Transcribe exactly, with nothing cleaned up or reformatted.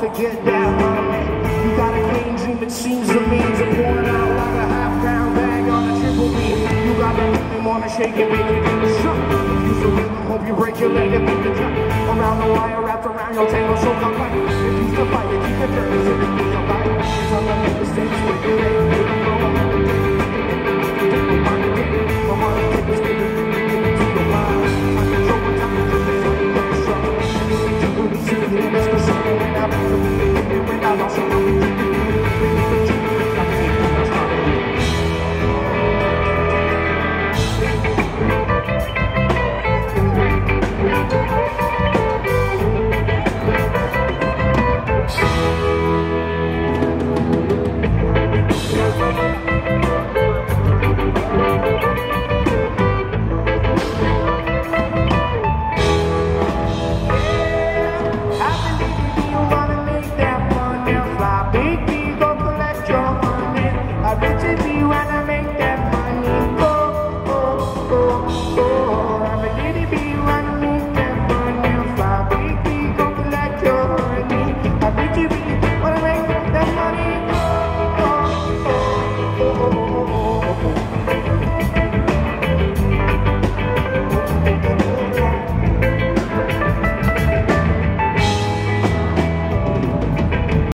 to get that money. You got a clean dream, it seems to me, to pour it out like a half pound bag on a triple B. You got that thing, wanna shake it, make it do the show. If you feel rhythm, hope you break your leg and make the jump. Around the wire, wrapped around your tangle, so come back. If you still fight, you keep it burning, so you keep your life. It's on the make mistakes with your leg. I'm on the take this nigga, give it to your mind. I control what time you do this, so you never struggle. You need to do the city, and that's for something when I bring the beat. When I lost it, I'll be drinking, bring it to you, I can't do my time. Oh,